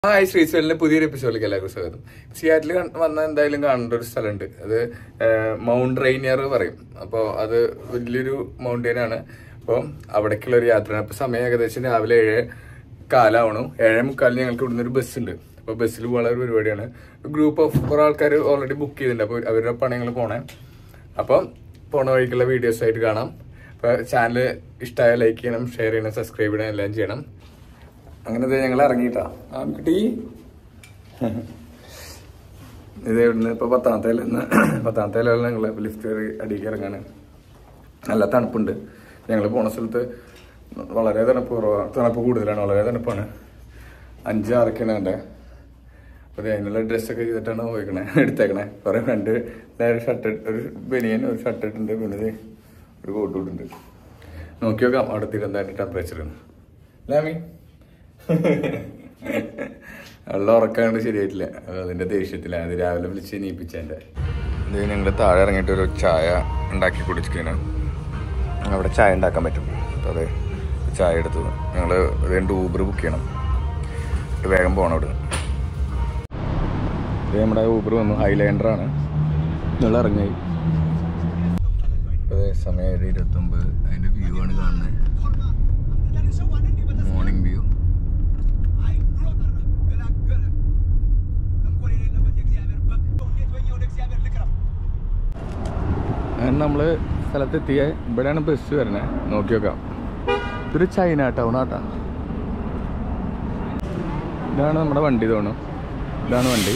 Hi ശ്രീസ്വലിന്റെ പുതിയൊരു എപ്പിസോഡിലേക്ക് എല്ലാവർക്കും സ്വാഗതം. സിയാറ്റിൽ വന്ന എന്തായാലും കാണേണ്ട ഒരു സ്ഥലമുണ്ട്. അത് മൗണ്ട് റെയിനിയർ പറയും. അപ്പോൾ അത് വലിയൊരു മൗണ്ടൈനാണ്. അപ്പോൾ അവിടേക്കുള്ള ഒരു യാത്രയാണ്. അപ്പോൾ സമയം ഏകദേശം രാവിലെ 7:15 7:45 ഞങ്ങൾക്ക് ഇവിടുന്ന് ഒരു ബസ് ഉണ്ട്. അപ്പോൾ ബസ്സിൽ വളരെ പരിപാടിയാണ്. ഗ്രൂപ്പ് ഓഫ് കുറേ ആൾക്കാർ ഓൾറെഡി ബുക്ക് ചെയ്തിട്ടുണ്ട്. അപ്പോൾ അവരുടെ പണങ്ങൾ പോണേ. അപ്പം പോണ വഴിക്കുള്ള വീഡിയോസ് ആയിട്ട് കാണാം. അപ്പോൾ ചാനൽ ഇഷ്ടമായ ലൈക്ക് ചെയ്യണം, ഷെയർ ചെയ്യണം, സബ്സ്ക്രൈബ് ചെയ്യണം, എല്ലാം ചെയ്യണം. അങ്ങനെ ഞങ്ങൾ ഇറങ്ങിയിട്ടാ കിട്ടി. ഇത് ഇവിടുന്ന് ഇപ്പൊ 10ാമത്തെ ഞങ്ങൾ ലിഫ്റ്റ് കയറി അടിക്ക് ഇറങ്ങാണ്. നല്ല തണുപ്പുണ്ട്. ഞങ്ങൾ പോണ സ്ഥലത്ത് വളരെ തണുപ്പ് കൂടുതലാണ്, വളരെ തണുപ്പാണ്. 5-6 ഉണ്ട്. അപ്പൊ അതിനുള്ള ഡ്രസ്സൊക്കെ ചെയ്തിട്ടാണ് എടുത്തേക്കണേ. കുറെ ഫ്രണ്ട് ഒരു ബനിയൻ, ഒരു ഷർട്ട് ഇട്ടുണ്ട്, പിന്നെ ഒരു കോട്ട് ഇട്ടുണ്ട്. നോക്കി നോക്കാം അവിടെ എന്തായിട്ട് ടെമ്പറേച്ചർ ലാമി. വെള്ളം ഉറക്കാണ്ട് ശരിയായിട്ടില്ല. അതിന്റെ ദേഷ്യത്തില്ല. അത് രാവിലെ വിളിച്ച് നീപ്പിച്ചതിന്റെ. ഇത് ഞങ്ങൾ താഴെ ഇറങ്ങിയിട്ട് ഒരു ചായ ഉണ്ടാക്കി കുടിച്ചിരിക്കുകയാണ്. അവിടെ ചായ ഉണ്ടാക്കാൻ പറ്റും. അതെ, ചായ എടുത്തു. ഞങ്ങൾ 2 ഊബർ ബുക്ക് ചെയ്യണം. വേഗം പോകണം അവിടെ. ഇത് നമ്മുടെ ഊബർ വന്നു. ഹൈലാൻഡറാണ്. ഞങ്ങൾ ഇറങ്ങി. അതെ, സമയം 7:29. അതിന്റെ വ്യൂ ആണ് കാണുന്നത്. Morning view. അങ്ങനെ നമ്മള് സ്ഥലത്തെത്തിയ ഇവിടെയാണ് ബസ് വരണേ. നോക്കി നോക്കാം. ഇതൊരു ചൈന ടൗൺ ആട്ടാ. ഇതാണ് നമ്മുടെ വണ്ടി തോന്നുന്നു. ഇതാണ് വണ്ടി.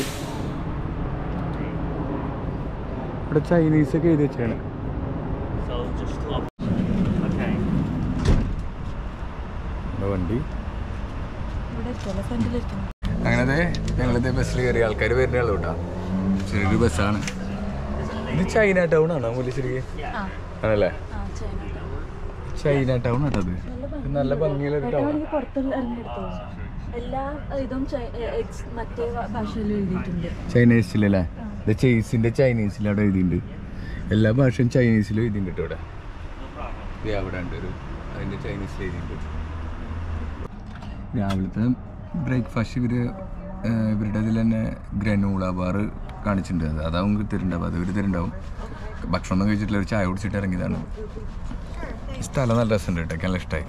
ഇവിടെ ചൈനീസ് ഒക്കെ എഴുതി വെച്ചാണ്. വണ്ടി അങ്ങനത്തെ ഞങ്ങളിത് ബസ്സിൽ കയറി ആൾക്കാർ വരുന്ന ആളൂ കേട്ടോ. ചെറിയൊരു ബസ്സാണ്. ഇത് ചൈന ടൗൺ ആണോ മൂലി? ശരിക്കും ആണല്ലേ, ചൈന ടൗൺ ആട്ടത്. നല്ല ഭംഗിയുള്ളൊരു ടൗൺ. ചൈനീസിലല്ലേ? ചേസിന്റെ ചൈനീസിൽ അവിടെ എഴുതിയിട്ടുണ്ട്. എല്ലാ ഭാഷയും ചൈനീസിലും എഴുതിയിട്ടുണ്ട് ഇവിടെ. അവിടെ ഉണ്ട് ഒരു അതിന്റെ ചൈനീസിൽ എഴുതിയിട്ടുണ്ട്. രാവിലത്തെ ബ്രേക്ക്ഫാസ്റ്റ് ഇവരുടെ ഇതിൽ തന്നെ ഗ്രനൂള ബാർ കാണിച്ചിട്ടുണ്ട്. അതാവും തരുന്നുണ്ടാവും. അത് ഇവർ തരുന്നുണ്ടാവും. ഭക്ഷണം ഒന്നും കഴിച്ചിട്ടില്ല. ഒരു ചായ കുടിച്ചിട്ട് ഇറങ്ങിയതാണ്. സ്ഥലം നല്ല രസമുണ്ട് കേട്ടോ. എനിക്ക് നല്ല ഇഷ്ടമായി.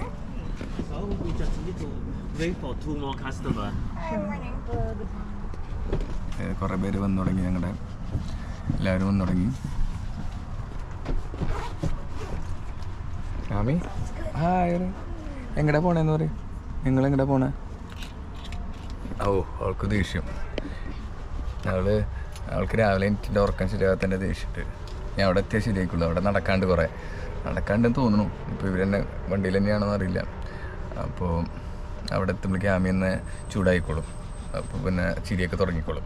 കുറേ പേര് വന്നു തുടങ്ങി. ഞങ്ങളുടെ എല്ലാവരും വന്നു തുടങ്ങി. ആമി ഹായ്. എങ്ങടെ പോണേന്ന് പറയും. നിങ്ങളെങ്ങടെ പോണേ? ഓ, അവൾക്ക് ദേഷ്യം. അവൾക്ക് രാവിലെ എനിക്കിൻ്റെ ഉറക്കം ശരിയാകത്തന്നെ ദേഷ്യമുണ്ട്. ഞാൻ അവിടെ എത്തിയാൽ ശരിയായിക്കുള്ളൂ. അവിടെ നടക്കാണ്ടെന്ന് തോന്നുന്നു. ഇപ്പോൾ ഇവർ തന്നെ വണ്ടിയിൽ തന്നെയാണെന്ന് അറിയില്ല. അപ്പോൾ അവിടെ എത്തുമ്പോഴേക്കും ആമി തന്നെ ചൂടായിക്കോളും. അപ്പോൾ പിന്നെ ചിരിയൊക്കെ തുടങ്ങിക്കോളും.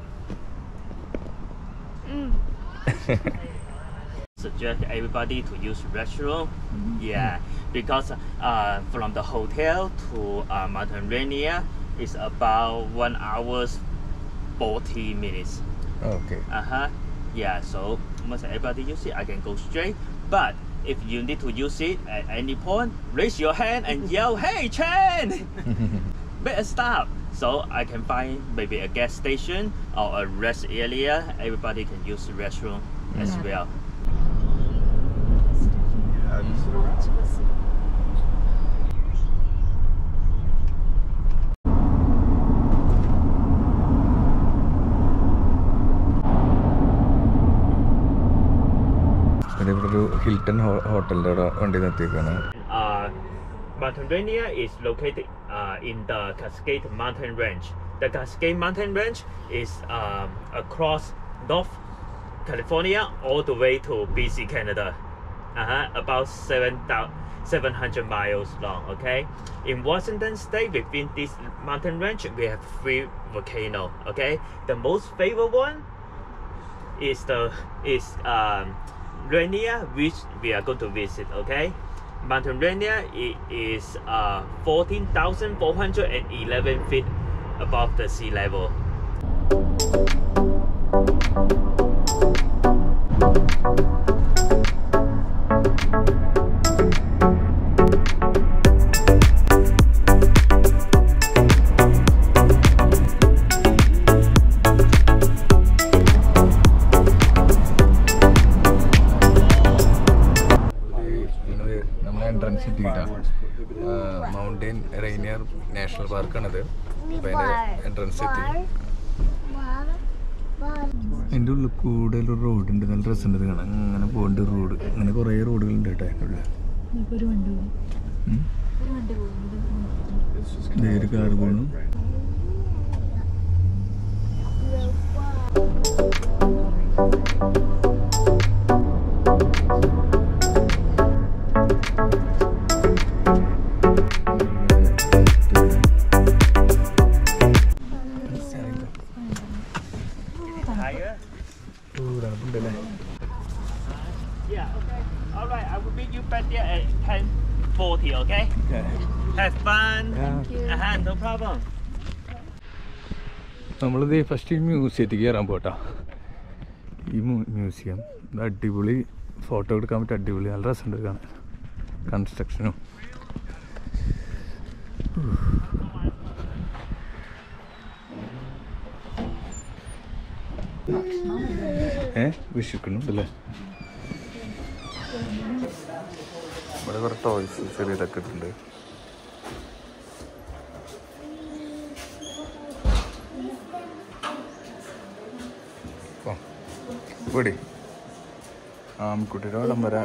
Suggest everybody to use restroom. Yeah, because from the hotel to Mountain Rainier is about 1 hour 40 minutes. Okay. Yeah, so must everybody use it. I can go straight, but if you need to use it at any point, raise your hand and yell, "Hey, Chen!" Better stop. So I can find maybe a gas station or a rest area. Everybody can use the restroom as well. ഇവിടെ ഒരു Hilton ഹോട്ടലിന്റെ വണ്ടി നിർത്തിയേക്കാണ്. Mountain Rainier is located in the Cascade Mountain Range. The Cascade Mountain Range is across North California all the way to BC, Canada. About 700 miles long. Okay, in Washington State, within this mountain range, we have 3 volcanoes. Okay, the most favorite one is Rainier, which we are going to visit. Okay, Mountain Rainier is 14,411 feet above the sea level. Rainier national പാർക്കാണിത്. അപ്പം അതിൻ്റെ entrance എത്തി. അതിൻ്റെ ഉള്ളിൽ കൂടുതൽ റോഡുണ്ട്, നല്ല രസമുണ്ട് കാണാൻ. അങ്ങനെ പോകേണ്ട റോഡ്, അങ്ങനെ കുറേ റോഡുകളുണ്ട് കേട്ടോ അതിൻ്റെ ഉള്ളിൽ. ഒരു കാറ് പോകണം. Yeah, okay. Alright, I will meet you back there at 10:40, okay? Have fun. No problem. നമ്മളിത് ഫസ്റ്റ് ഈ മ്യൂസിയത്തിലേക്ക് കയറാൻ പോട്ടാ. ഈ മ്യൂസിയം ഇത് അടിപൊളി, ഫോട്ടോ എടുക്കാൻ പറ്റും, അടിപൊളി, നല്ല രസമുണ്ട് കാണാൻ. കൺസ്ട്രക്ഷനും വിഷിക്കുന്നുണ്ടല്ലേ. ഇവിടെ കുറേ ടോയ്സ് ചെറിയതൊക്കെ ഇട്ടുണ്ട്. ഇവിടെ ആൺകുട്ടിയുടെ വടം വരാ.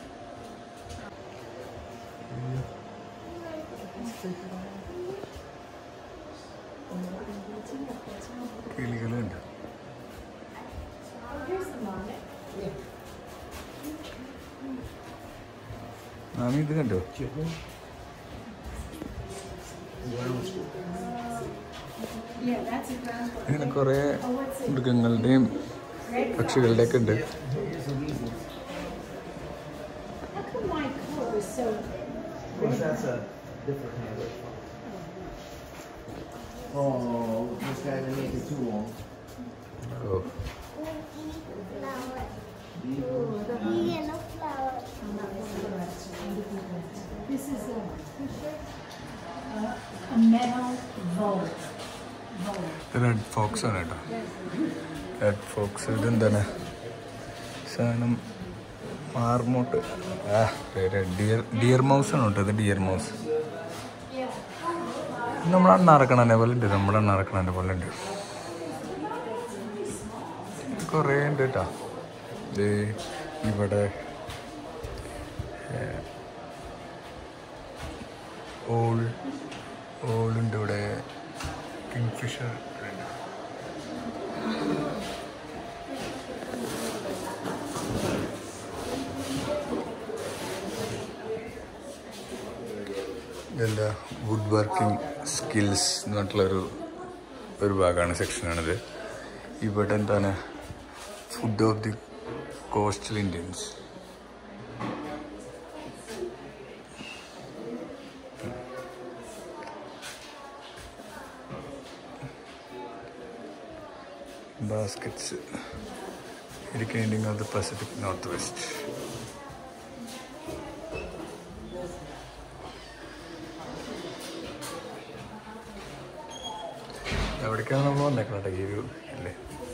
കിളികളുണ്ട്. ആമി ഇത് കണ്ടോ? ഇങ്ങനെ കുറേ മൃഗങ്ങളുടെയും പക്ഷികളുടെയൊക്കെ ഉണ്ട്. റെഡ് ഫോക്സ് ആണ് കേട്ടോ. റെഡ് ഫോക്സ് ഇതെന്താണ് സാധനം? മാർമോട്ട്, ഡിയർ മൗസ് ആണ് കേട്ടോ. ഇത് ഡിയർ മൗസ്. നമ്മുടെ അണ്ണാറക്കണനെ പോലെ ഉണ്ട്, നമ്മുടെ അണ്ണാറക്കണനെ പോലെ ഉണ്ട്. കുറേ ഉണ്ട് കേട്ടോ. ഇത് ഇവിടെ ഓളുണ്ട്, ഇവിടെ കിങ്ഫിഷർ. ഇതെന്താ വുഡ് വർക്കിംഗ് സ്കിൽസ് എന്ന് പറഞ്ഞിട്ടുള്ളൊരു ഭാഗമാണ്, സെക്ഷനാണിത്. ഇവിടെ എന്താണ് food of the coastal Indians. Baskets ഇരിക്കേണ്ടിങ് of the Pacific north west. എവിടേക്കാണ് നമ്മൾ വന്നേക്കണേ? ഈ ഒരു അല്ലേ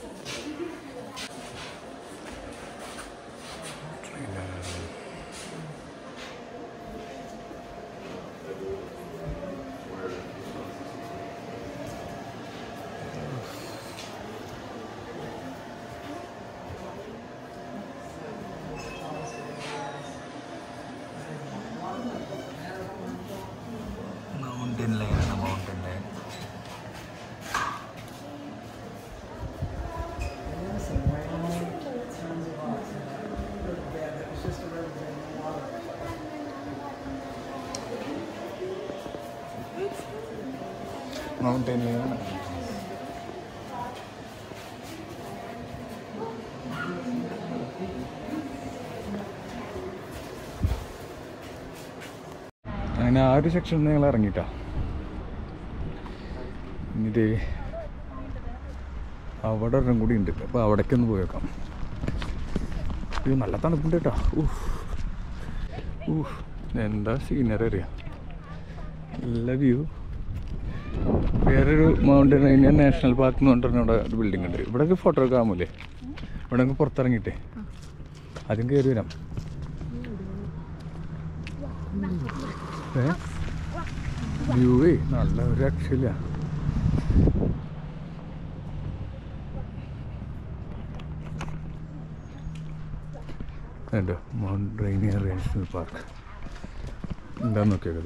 മൗണ്ടൻ ലൈനാണ്. മൗണ്ടൻ ലൈൻ മൗണ്ടൻ ലൈനാണ്. അങ്ങനെ ആ ഒരു സെക്ഷനിൽ നിന്ന് ഞങ്ങൾ ഇറങ്ങിയിട്ടാ. ഇത് അവിടെ ഒരെണ്ണം കൂടി ഉണ്ട്, അപ്പോൾ അവിടേക്കൊന്ന് പോയേക്കാം. ഇത് നല്ല തണുപ്പുണ്ട് കേട്ടോ. എന്താ സീനറി അറിയാം, നല്ല വ്യൂ. വേറൊരു മൗണ്ടൻ റൈനിയർ നാഷണൽ പാർക്ക് എന്ന് പറഞ്ഞിട്ട് ഇവിടെ ഒരു ബിൽഡിംഗ് ഉണ്ട്. ഇവിടെ ഒരു ഫോട്ടോ ഒക്കെ ആകുമല്ലേ? ഇവിടെ നമുക്ക് പുറത്തിറങ്ങിയിട്ടേ ആദ്യം കയറി വരാം. വ്യൂവേ നല്ല ഒരു രക്ഷയില്ല. കണ്ടോ മൗണ്ട് റൈനിയർ നാഷണൽ പാർക്ക് എന്താന്ന് നോക്കിയൊക്കെ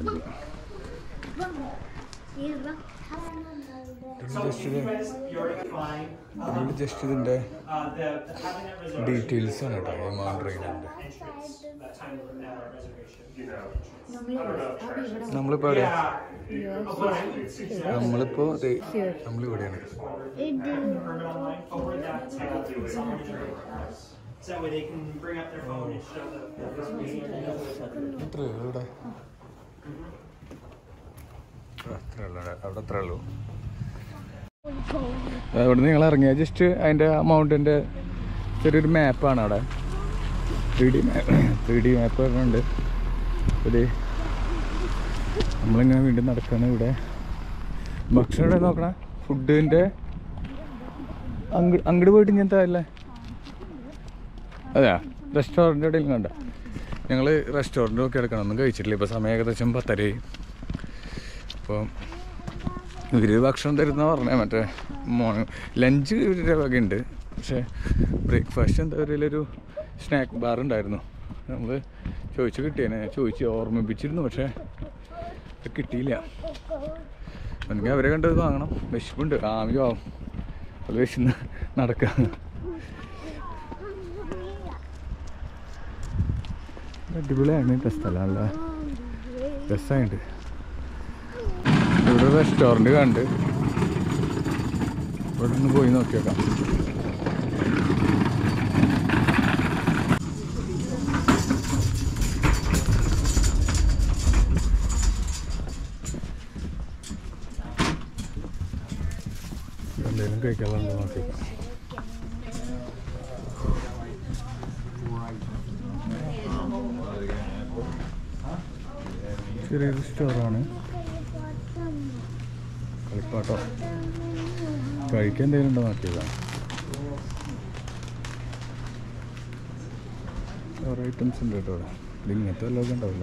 ജസ്റ്റ് ഇതിൻ്റെ ഡീറ്റെയിൽസ് ആണ് കേട്ടോ ഈ മൗണ്ട് റൈനിയറിൻ്റെ. നമ്മളിപ്പോ എവിടെയാ? നമ്മളിവിടെയാണ്. അവിടെ അത്രേ ഉള്ളൂ. അവിടെ നിങ്ങൾ ഇറങ്ങിയ ജസ്റ്റ് അതിൻ്റെ മൗണ്ടിൻ്റെ ചെറിയൊരു മാപ്പാണ് അവിടെ. 3D മാപ്പ് വരുന്നുണ്ട്. ഒരു നമ്മളിങ്ങനെ വീണ്ടും നടക്കുകയാണ്. ഇവിടെ ഭക്ഷണം ഇവിടെ നോക്കണം. ഫുഡിൻ്റെ അങ്ങോട്ട് പോയിട്ട് ഇങ്ങനത്തെ അല്ലേ? അതെയാ റെസ്റ്റോറൻറ്റ് എവിടെയെങ്കിലും കണ്ട? ഞങ്ങൾ റെസ്റ്റോറൻറ്റ് നോക്കി എടുക്കണം. ഒന്നും കഴിച്ചിട്ടില്ല. ഇപ്പോൾ സമയം ഏകദേശം 10:30. അപ്പോൾ ഇവർ ഭക്ഷണം തരുന്ന പറഞ്ഞാൽ മറ്റേ ലഞ്ച് ഇവരുടെ വകയുണ്ട്. പക്ഷേ ബ്രേക്ക്ഫാസ്റ്റ് എന്താ പറയുക, സ്നാക്ക് ബാർ ഉണ്ടായിരുന്നു. നമ്മൾ ചോദിച്ച് ഓർമ്മിപ്പിച്ചിരുന്നു, പക്ഷേ കിട്ടിയില്ല. എനിക്ക് അവരെ കണ്ടത് വാങ്ങണം. വിശപ്പുണ്ട്, ആവും അത് വിശന്ന് നടക്കാം. അടിപൊളിയാണ് കേട്ടോ സ്ഥലം, നല്ല രസമായിട്ട്. ഇവിടെ റെസ്റ്റോറൻറ്റ് കണ്ട് ഇവിടെ ഒന്ന് പോയി നോക്കിയേക്കാം. എന്തെങ്കിലും കഴിക്കാനുണ്ടോ നോക്കിയേക്കാം. ചെറിയൊരു സ്റ്റോറാണ്. കളിപ്പാട്ടോ കഴിക്കാൻ എന്തെങ്കിലും ഉണ്ടോ നോക്കിയതാണ്. ഓരോ ഐറ്റംസ് ഉണ്ട് കേട്ടോ ഇവിടെ. ഇങ്ങനത്തെ വല്ലതൊക്കെ ഉണ്ടാവില്ല.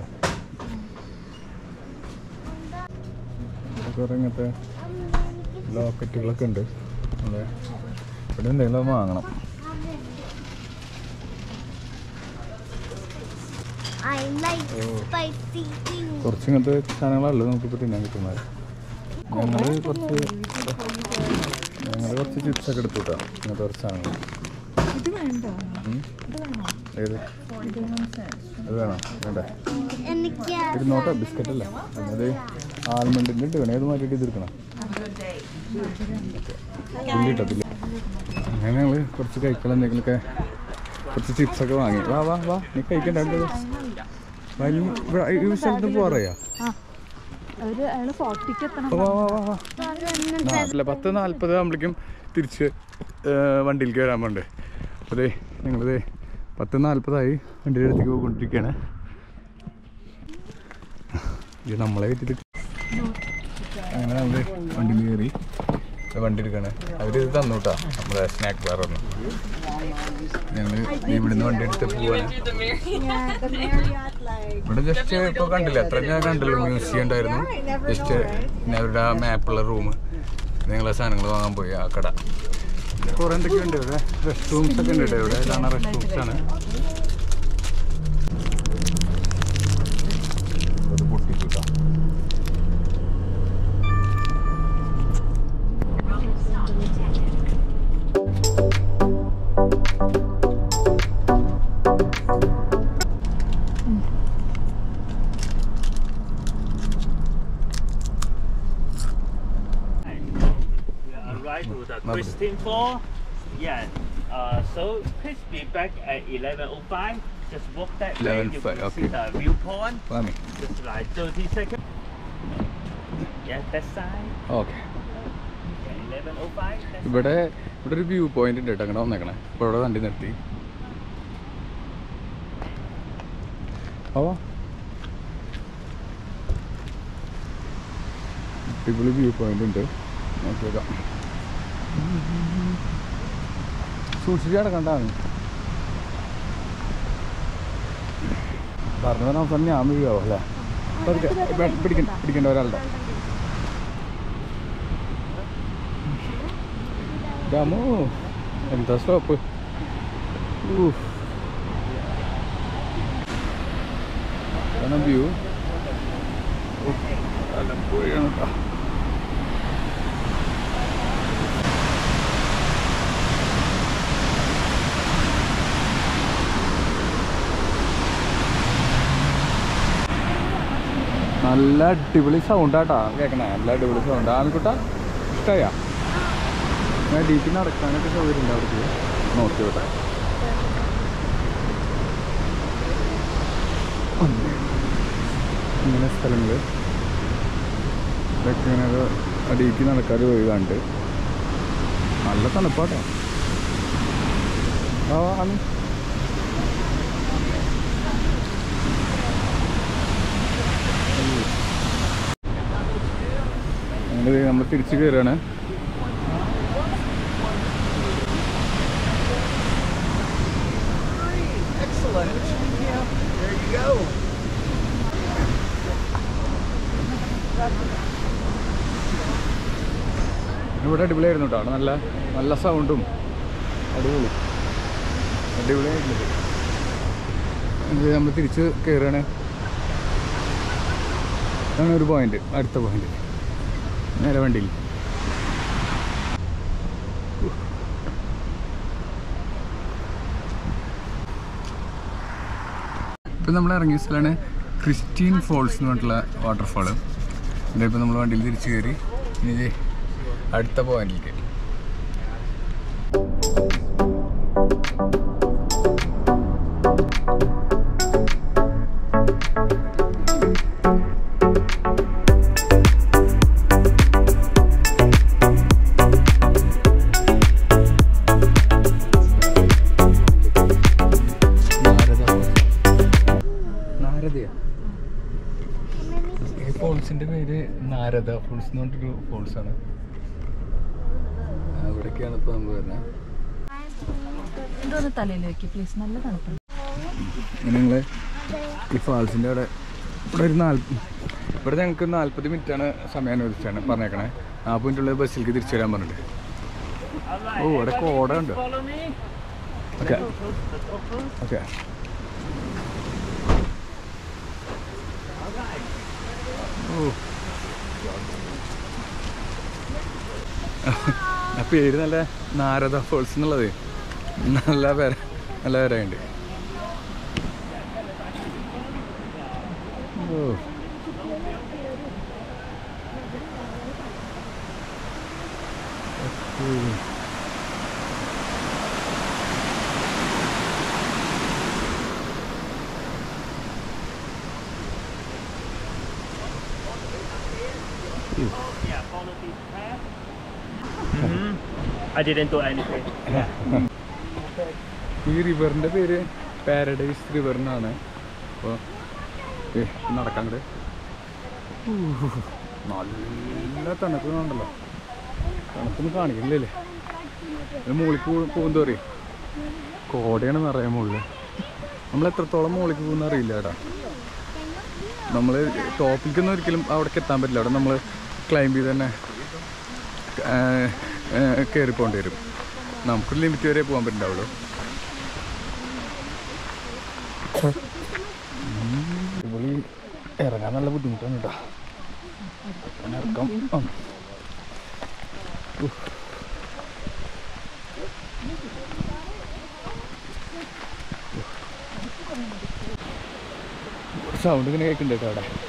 ഇവിടെ കുറേ ഇങ്ങനത്തെ ലോക്കറ്റുകളൊക്കെ ഉണ്ട്. അതെ, ഇവിടെ എന്തെങ്കിലും വാങ്ങണം. കുറച്ച് ഇങ്ങനത്തെ സാധനങ്ങളല്ല നമുക്കിപ്പോൾ തിന്നാൻ കിട്ടുന്നത്. ഞങ്ങൾ കുറച്ച് ചിപ്സൊക്കെ എടുത്തു കിട്ടാം. ഇങ്ങനത്തെ കുറച്ച് സാധനങ്ങൾ. ഏത് അത് വേണം? വേണ്ടേ? ഇരുന്നോട്ടോ, ബിസ്ക്കറ്റ് അല്ലേ? അത് ആൽമണ്ടിൻ്റെ ഇട്ട് വേണം. ഏത് മാറ്റിയിട്ട് ഇതിരിക്കണം കിട്ടത്തില്ല. അങ്ങനെ ഞങ്ങൾ കുറച്ച് കഴിക്കണം. എന്തെങ്കിലുമൊക്കെ കുറച്ച് ചിപ്സൊക്കെ വാങ്ങി. വാ വാ വാ, നീ കഴിക്കണ്ട. ഈ സ്ഥലത്ത് പോറയാ 10:40 ആകുമ്പോഴേക്കും തിരിച്ച് വണ്ടിയിലേക്ക് വരാൻ പോണ്ടേ. അപ്പോൾ അതെ ഞങ്ങളിത് 10:40 വണ്ടിയുടെ അടുത്തേക്ക് പോയിക്കൊണ്ടിരിക്കുകയാണ്. ഇത് നമ്മളെ വെച്ചിട്ട് അങ്ങനെ നമ്മൾ വണ്ടിയിൽ കയറി വണ്ടി എടുക്കുകയാണ്. അവരിത് തന്നു കേട്ടോ, നമ്മുടെ സ്നാക്ക് ബാർ ഒന്നും. ഞങ്ങൾ ഇവിടുന്ന് വണ്ടി എടുത്ത് പോവാണ്. ഇവിടെ ജസ്റ്റ് ഇപ്പോൾ കണ്ടില്ല, അത്ര ഞാൻ കണ്ടുള്ളൂ. മ്യൂസിയം ഉണ്ടായിരുന്നു ജസ്റ്റ്, പിന്നെ അവരുടെ ആ മാപ്പുള്ള റൂം, നിങ്ങളെ സാധനങ്ങൾ വാങ്ങാൻ പോയി ആ കട. കുറേ എന്തൊക്കെയുണ്ട് ഇവിടെ. റെസ്റ്റ് റൂംസ് ഒക്കെ ഉണ്ട് കേട്ടോ. ഇവിടെ ഇതാണ് റെസ്റ്റ് റൂംസാണ്. അത് പൊട്ടിച്ചു കേട്ടോ. To the Christine Fall. Yeah. So please be back at 11:05. Just walk that way. You can see the viewpoint. Just like 30 seconds. Yeah, that side. Okay. Yeah, 11:05. ഇവിടെ ഒരു വ്യൂ പോയിന്റ് ഉണ്ട് കേട്ടോ. അങ്ങനെ വന്നേക്കണേ. ഇപ്പോൾ ഇവിടെ വണ്ടി നിർത്തി. അടിപൊളി വ്യൂ പോയിന്റ് ഉണ്ട്. നോക്കിയേക്കാം. സൂക്ഷിച്ച് കിടക്കണ്ടാണ് പറഞ്ഞത്. അവസാനം ഞാൻ വീഴാവോ അല്ലേ? പിടിക്കണ്ട ഒരാളുടെ രാമോ എന്താ സ്റ്റോപ്പ്. വ്യൂ ആലപ്പുഴയാണ് കേട്ടോ. നല്ല അടിപൊളി സൗണ്ടാട്ടാ കേൾക്കണേ. നല്ല അടിപൊളി സൗണ്ട്. ആമിക്കുട്ട ഇഷ്ടമായാ? ഞാൻ ഡീപ്പിൽ നടക്കാനൊക്കെ സൗകര്യമുണ്ട് അവിടേക്ക്. നോക്കി വിട്ടെ. ഇങ്ങനെ സ്ഥലങ്ങൾ ഇതൊക്കെ ഇങ്ങനെ ഡീപ്പിൽ നടക്കാതെ ഒഴിവാണ്ട് നല്ല തണുപ്പാട്ടോ. ആ ആമി അങ്ങനെ നമ്മൾ തിരിച്ചു കയറുകയാണ്. ഇവിടെ അടിപൊളിയായിരുന്നു കേട്ടോ. നല്ല നല്ല സൗണ്ടും അടിപൊളിയായിട്ടുള്ളത്. നമ്മൾ തിരിച്ച് കയറുകയാണ്. അതാണ് ഒരു പോയിന്റ്. അടുത്ത പോയിന്റ് നേരെ വണ്ടിയിൽ. ഇപ്പം നമ്മൾ ഇറങ്ങിയ സ്ഥലമാണ് ക്രിസ്റ്റീൻ ഫോൾസ് എന്ന് പറഞ്ഞിട്ടുള്ള വാട്ടർഫാള്. ഇതിപ്പോൾ നമ്മൾ വണ്ടിയിൽ തിരിച്ചു കയറി ഇനി അടുത്ത പോയിന്റിലേക്ക്. ഈ ഫോൾസിന്റെ പേര് നാരദ ഫോൾസ് എന്ന് പറഞ്ഞിട്ടൊരു ഫോൾസാണ്. അവിടേക്കാണ് ഇപ്പോൾ നമ്മൾ വരുന്നത്. നിങ്ങൾ ഈ ഫാൾസിൻ്റെ അവിടെ ഇവിടെ ഇവിടെ ഞങ്ങൾക്ക് 40 മിനിറ്റാണ് സമയം അനുവദിച്ചാണ് പറഞ്ഞേക്കണേ. 40 മിനിറ്റുള്ള ബസ്സിലേക്ക് തിരിച്ചു വരാൻ പറഞ്ഞിട്ട്. ഓ ഇവിടെ കോട ഉണ്ട്. Okay okay. ഓ ആ പേര് നല്ല നാരദ ഫോൾസ് എന്നുള്ളത് നല്ല പേരുണ്ട്. ഓ Yeah, follow this path. I didn't do anything. ഈ റിവറിൻ്റെ പേര് പാരഡൈസ് റിവർ എന്നാണ്. അപ്പോൾ നടക്കാണ്ട് നല്ല തണുപ്പുണ്ടല്ലോ. തണുപ്പൊന്നും കാണിക്കില്ലേ. മുകളിലേക്ക് പോകുന്തോറി കോടയാണ് നിറയെ മുകളിൽ. നമ്മൾ എത്രത്തോളം മുകളിലേക്ക് പോകുന്ന അറിയില്ല കേട്ടോ. നമ്മൾ ടോപ്പിലേക്കൊന്നും ഒരിക്കലും അവിടേക്ക് എത്താൻ പറ്റില്ല. അവിടെ നമ്മൾ ക്ലൈംബ് ചെയ്ത് തന്നെ കയറിപ്പോണ്ടി വരും. നമുക്കൊരു ലിമിറ്റ് വരെ പോകാൻ പറ്റുന്നുണ്ടാവുള്ളൂ. ഇവിടെ ഇറങ്ങാൻ നല്ല ബുദ്ധിമുട്ടാണ് കേട്ടോ. ഇറക്കം സൗണ്ട് ഇങ്ങനെ കേൾക്കുന്നുണ്ട് കേട്ടോ അവിടെ.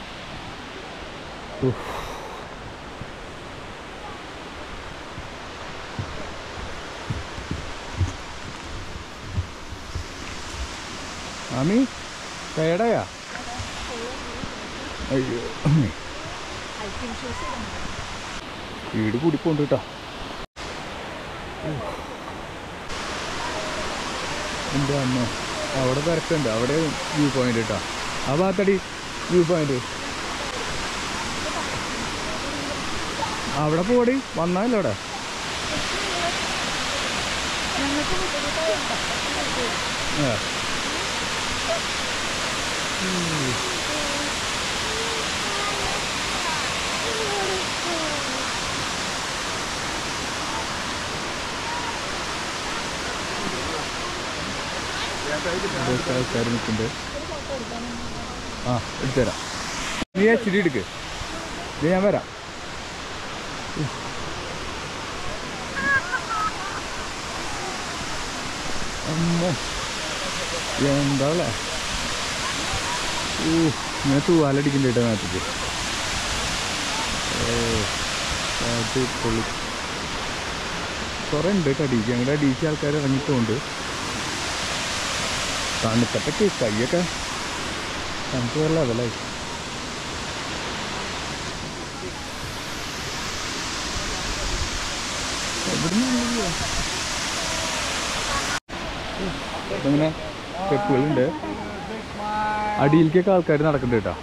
ആമി ടയർഡായാ? അയ്യോ വീട് കൂടിപ്പോണ്ട് കേട്ടോ. എൻ്റെ അമ്മ അവിടെ തിരക്കുണ്ട്. അവിടെ വ്യൂ പോയിന്റ് കേട്ടോ. ആ ഭാഗത്തടി വ്യൂ പോയിന്റ്. അവിടെ പോടി വന്നാലോ അവിടെ. ആൾക്കാർ നിൽക്കുന്നുണ്ട്. ആ എടുത്തുതരാം. നീ ഇച്ചിരി എടുക്ക്, ഇത് ഞാൻ വരാം. അമ്മോ എന്താ അല്ലേ, ഇങ്ങനെ തൂവാലടിക്കണ്ട കേട്ടോ നാട്ടിക്ക്. പൊളി കുറേ ഉണ്ട് കേട്ടോ അടിക്ക്. ഞങ്ങളുടെ അടിക്ക് ആൾക്കാർ ഇറങ്ങിപ്പോണ്ട്. തണുത്തട്ടൊക്കെ കൈയൊക്കെ തണുപ്പ് വേറെ ലെവലായി. ഇങ്ങനെ സ്റ്റെപ്പുകളുണ്ട്. അടിയിലേക്കൊക്കെ ആൾക്കാർ നടക്കുന്നുണ്ട് കേട്ടോ.